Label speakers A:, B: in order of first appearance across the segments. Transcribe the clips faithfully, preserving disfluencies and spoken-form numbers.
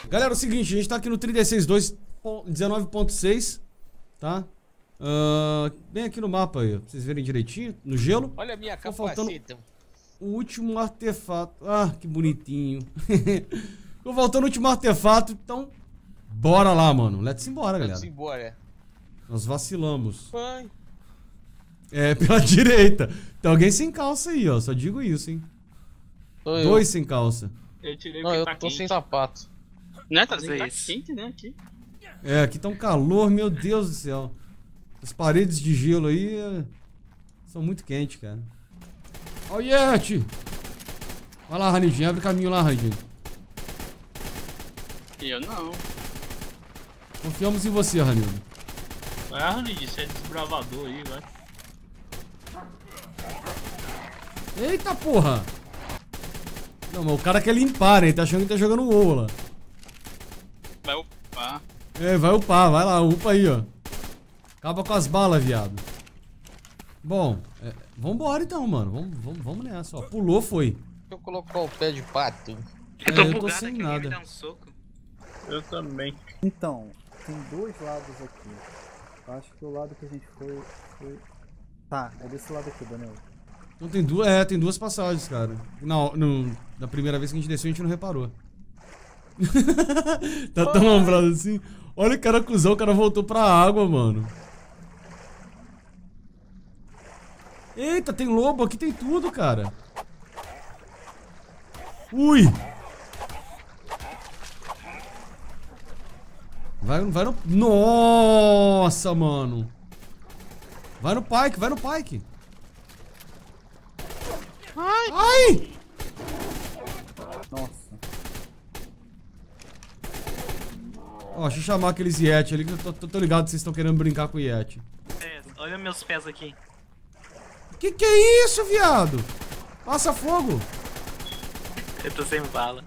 A: Galera, é o seguinte, a gente tá aqui no trinta e seis dois dezenove ponto seis, tá? Uh, bem aqui no mapa aí, pra vocês verem direitinho, no gelo.
B: Olha a minha
A: Tá faltando
B: capaceta.
A: o último artefato. Ah, que bonitinho. Ficou faltando o último artefato, então bora lá, mano. Let's embora, galera.
B: Let's embora.
A: Nós vacilamos.
B: Vai.
A: É, pela direita. Tem alguém sem calça aí, ó. Só digo isso, hein.
B: Sou eu.
A: Dois sem calça.
C: Eu tirei
B: Não,
C: porque
B: eu
C: tá
B: tô
C: quente.
B: sem sapato.
C: Né, tá,
D: Às
C: tá
D: vezes.
C: quente, né, aqui.
A: É, aqui tá um calor, meu Deus do céu. As paredes de gelo aí é... são muito quentes, cara. Ó o Yeti! Vai lá, Ranidinho, abre caminho lá, Ranidinho.
C: Eu não.
A: Confiamos em você, Ranildo.
C: Vai, Arnid, você é desbravador aí, vai.
A: Eita porra! Não, mas o cara quer limpar, né? Ele tá achando que tá jogando WoW lá.
C: Vai upar.
A: É, vai upar, vai lá, upa aí, ó. Acaba com as balas, viado. Bom, é, vambora então, mano. Vamos, vamos, vamos nessa, ó. Pulou, foi.
B: Deixa eu colocar o pé de pato.
D: Eu tô
A: É, eu tô
D: bugado
A: sem
D: aqui, alguém
A: nada.
D: me dá um soco.
C: Eu também.
E: Então, tem dois lados aqui. Eu acho que o lado que a gente foi, foi... Tá, é desse lado aqui, Daniel.
A: Então tem duas, é, tem duas passagens, cara. Não, no, da primeira vez que a gente desceu, a gente não reparou. Tá tão lembrado assim. Olha o cara cuzão, o cara voltou pra água, mano. Eita, tem lobo, aqui tem tudo, cara. Ui! Vai, vai no... Nossa, mano. Vai no Pike, vai no Pike. Ai! Ai!
E: Nossa.
A: Ó, deixa eu chamar aqueles Yeti ali, que eu tô, tô, tô ligado que vocês estão querendo brincar com o Yeti.
D: É, olha meus pés aqui.
A: Que que é isso, viado? Passa fogo.
D: Eu tô sem bala.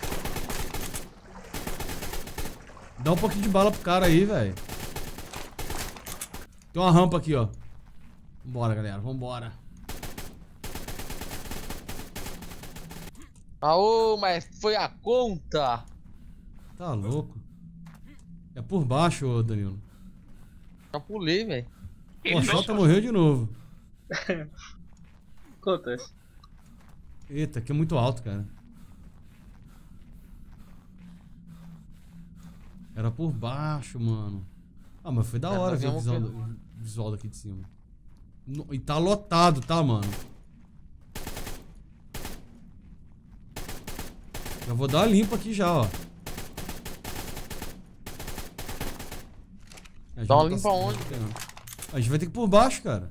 A: Dá um pouquinho de bala pro cara aí, velho. Tem uma rampa aqui, ó. Vambora, galera, vambora.
B: Aô, mas foi a conta.
A: Tá louco. É por baixo, ô Danilo.
B: Já pulei, velho.
A: Pô, a Xota morreu de novo.
C: Acontece.
A: Eita, aqui é muito alto, cara. Era por baixo, mano. Ah, mas foi da
B: É,
A: hora
B: nós
A: ver o
B: vamos
A: visual,
B: ver.
A: do- visual daqui de cima. No- E tá lotado, tá, mano? Já vou dar uma limpa aqui já, ó. A gente
B: Dá uma
A: não tá-
B: limpa onde?
A: A gente vai ter que ir por baixo, cara.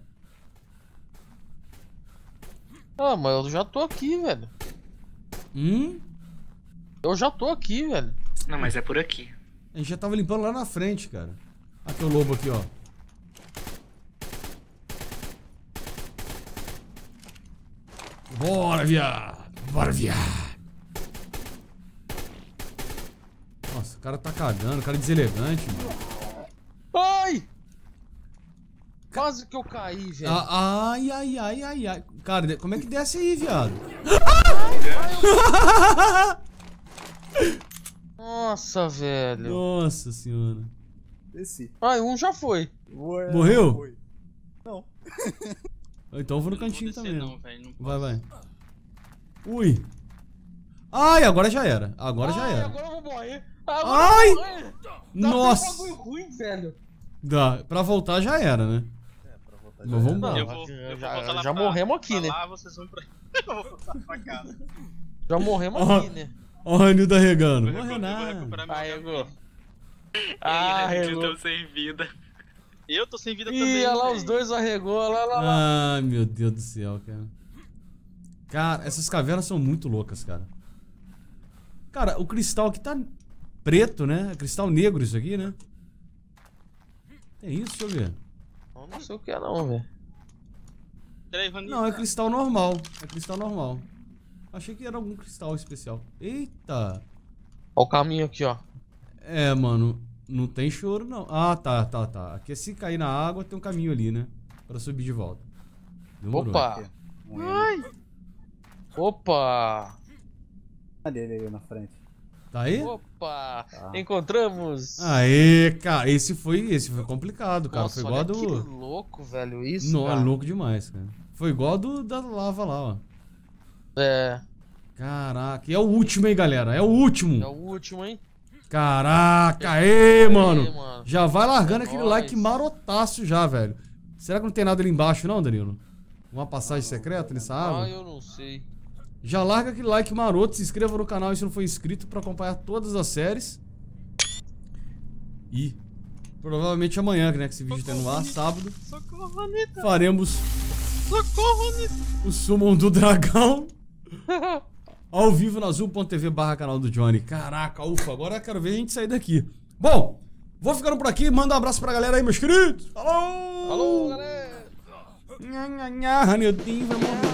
B: Ah, mas eu já tô aqui, velho.
A: Hum?
B: Eu já tô aqui, velho.
D: Não, mas é por aqui.
A: A gente já tava limpando lá na frente, cara. Aqui é o lobo aqui, ó. Bora, viado! Bora, viado! Nossa, o cara tá cagando, o cara é deselegante, mano.
B: Ai! Quase que eu caí, velho.
A: Ah, ai, ai, ai, ai, ai. Cara, como é que desce aí, viado?
B: Nossa, velho.
A: Nossa senhora.
E: Desci.
B: Ai, um já foi.
E: Ué,
A: Morreu?
E: foi. Não.
A: Então eu vou no
C: Não vou
A: cantinho
C: descer
A: também.
C: não, velho. Não
A: Vai,
C: posso.
A: vai. Ui. Ai, agora já era. Agora já
B: Ai,
A: era.
B: agora eu vou morrer. Agora
A: Ai!
B: eu vou morrer. Tá
A: Nossa.
B: tendo bagulho ruim, velho.
A: Dá. Pra voltar já era, né?
E: É, pra voltar
A: Mas vamos
B: Não,
A: embora.
C: Eu vou, eu vou
B: já-
C: voltar lá
B: já
C: pra-
B: morremos aqui,
C: pra
B: né?
C: Lá, vocês vão pra... Eu vou voltar pra casa.
B: Já morremos
A: Ó.
B: aqui, né?
A: Ó o Ranildo arregando.
C: Eu
A: Morreu
C: vou- eu vou
A: nada.
C: recuperar meu
B: Arregou.
C: cabelo.
B: Ah,
D: Ai, eu
B: arregou.
D: tô sem vida.
C: Eu tô sem vida também.
B: Ih, olha lá
C: velho.
B: os dois arregou, olha lá, olha lá.
A: Ai, meu Deus do céu, cara. Cara, essas cavernas são muito loucas, cara. Cara, o cristal aqui tá preto, né? É cristal negro isso aqui, né? É isso, deixa eu ver.
B: Eu não sei o que é não, velho.
C: Peraí, Vanilla.
A: Não, é cristal normal. É cristal normal. Achei que era algum cristal especial. Eita!
B: Ó o caminho aqui, ó.
A: É, mano, não tem choro, não. Ah, tá, tá, tá. Aqui, se cair na água, tem um caminho ali, né? Pra subir de volta. Demorou.
B: Opa!
E: Ai!
B: Opa!
E: Cadê ele aí na frente?
A: Tá aí?
B: Opa!
E: Tá.
B: Encontramos!
A: Aê, cara, esse foi, esse foi complicado, cara.
B: Nossa,
A: Foi igual a
B: olha
A: do.
B: que louco, velho, isso,
A: Não, é
B: cara.
A: louco demais, cara. Foi igual a do da lava lá, ó.
B: É,
A: Caraca, e é o último, hein, galera? É o último.
B: é o último, hein?
A: Caraca, aê, mano.
B: Aê, mano.
A: Já vai largando
B: É
A: aquele
B: nóis.
A: like marotaço já, velho. Será que não tem nada ali embaixo, não, Danilo? Uma passagem secreta nessa água?
B: Ah, eu não sei.
A: Já larga aquele like maroto, se inscreva no canal se não for inscrito pra acompanhar todas as séries. E provavelmente amanhã, né, que esse vídeo tá no ar, sábado,
B: Socorro, Anitta!
A: faremos
B: Socorro, Anitta!
A: o Summon do Dragão ao vivo na azul ponto tv barra canal do Johnny. Caraca, ufa, agora eu quero ver a gente sair daqui. Bom, vou ficando por aqui, manda um abraço pra galera aí, meus queridos. Falou!
B: Alô, galera!
A: Nha, nha, nha, Ranildinho vai morrer.